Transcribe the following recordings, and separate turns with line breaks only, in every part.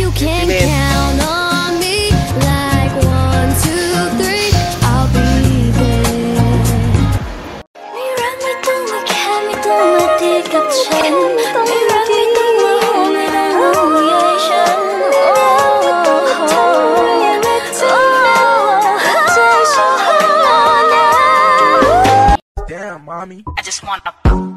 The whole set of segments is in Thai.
can count on me like 1, 2, 3 I'll be there ไม่รักไม่ต้องมาแค่ไม่ต้องมาดีกับฉันไม่รักไม่ต้องมาห่วงไม่ต้องมาห่วงใยฉัน
Damn, mommy.
I just wanna.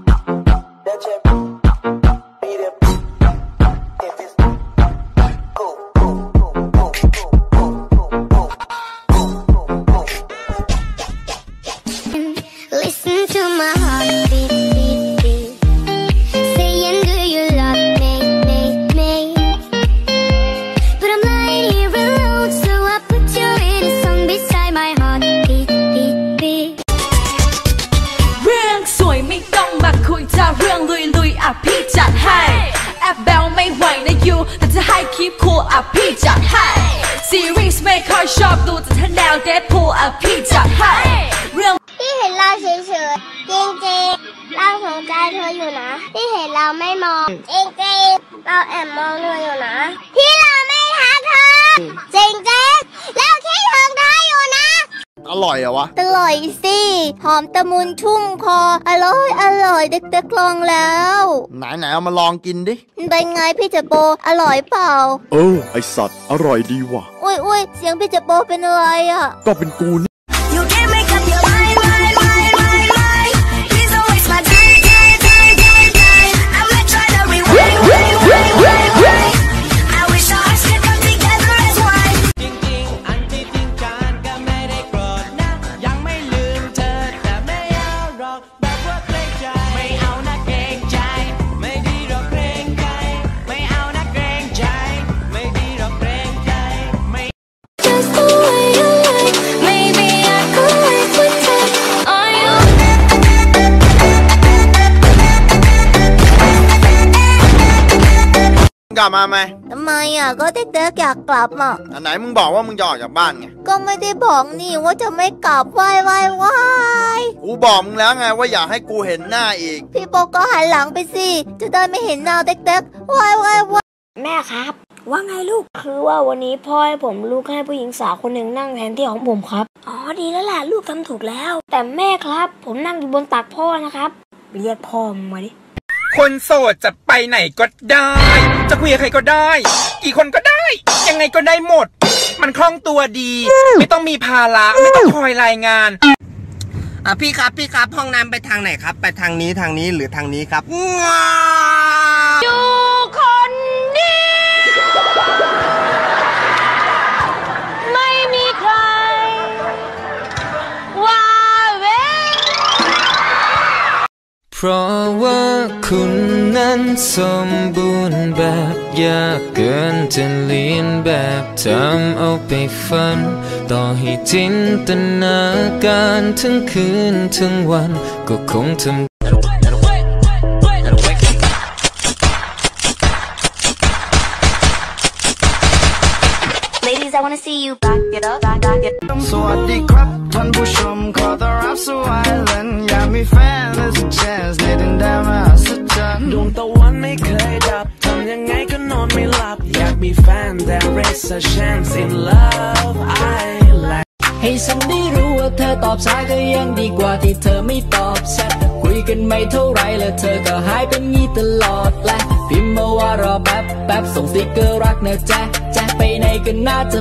Listen to my heartbeat, beat, beat. Saying, do you love me, me, me? But I'm lying here alone, so I put you in a song beside my heart, beat, beat, beat.
เรื่องสวยไม่ต้องมาคุยจะเรื่องลุยอ่ะพี่จัดให้แอบแบลไม่ไหวนะยูแต่จะให้คีปคูลอ่ะพี่จัดให้ซีรีส์ไม่ค่อยชอบดูแต่ถ้าแนวเดดพูลอ่ะพี่จัดให้เรื่อง
พี่เห็นเราเฉยๆจริงๆเราสนใจเธออยู่นะพี่เห็นเราไม่มองจริงๆเราแอบมองเธออยู่นะที่เราไม่ทักเธอจริงๆเราคิดถึงเธออยู่นะ
อร่อยเหรอวะ
อร่อยสิหอมตะมุนชุ่มคออร่อยเด็กๆลองแล้ว
ไหนเอามาลองกินดิ
เป็นไงพี่เจโปอร่อยเปล่า
ไอสัตว์อร่อยดีว่ะ
อุ้ยเสียงพี่เจโปเป็นอะไรอ่ะ
ก็เป็นกูนี่กลับมาไหม
ทำไมอ่ะก็เด็กๆอยากกลับอ่ะ
ไหนมึงบอกว่ามึงจะออกจากบ้านไง
ก็ไม่ได้บอกนี่ว่าจะไม่กลับว้าย
กูบอกมึงแล้วไงว่าอยากให้กูเห็นหน้าอีก
พี่โปก็หันหลังไปสิจะได้ไม่เห็นหน้าเด็กๆว้าย
แม่ครับว่าไงลูกคือว่าวันนี้พ่อให้ผมลูกให้ผู้หญิงสาวคนหนึ่งนั่งแทนที่ของผมครับอ๋อดีแล้วแหละลูกทำถูกแล้วแต่แม่ครับผมนั่งอยู่บนตักพ่อนะครับเรียกพ่อมาดิ
คนโสดจะไปไหนก็ได้จะคุยกับใครก็ได้กี่คนก็ได้ยังไงก็ได้หมดมันคล่องตัวดีไม่ต้องมีภาระไม่ต้องคอยรายงาน
พี่ครับห้องน้ำไปทางไหนครับไปทางนี้หรือทางนี้ครับ
อยู่คนเดียวไม่มีใครว่าเว้
เพราะว่าคุณนั้นสมบูรณ์แบบยากเกินจะเลียนแบบทำเอาไปฝันต่อให้จินตนาการทั้งคืนทั้งวันก็คงทำ
สวัสดีครับท่านผู้ชมขอต้อนรับสู่ไอแลนด์อยากมีแฟนและสักแชนส์ในดินแดนมหัศจรรย์
ดวงตะวันไม่เคยดับทำยังไงก็นอนไม่หลับอยากมีแฟน There is a chance in love I like ให้ฉันได้รู้ว่าเธอตอบช้าก็ยังดีกว่าที่เธอไม่ตอบแชทคุยกันไม่เท่าไรแล้วเธอก็หายเป็นงี้ตลอดและพิมพ์มาว่ารอแป๊บส่งสติ๊กเกอร์รักนะแจ๊ะไปไหนกันน่าจะ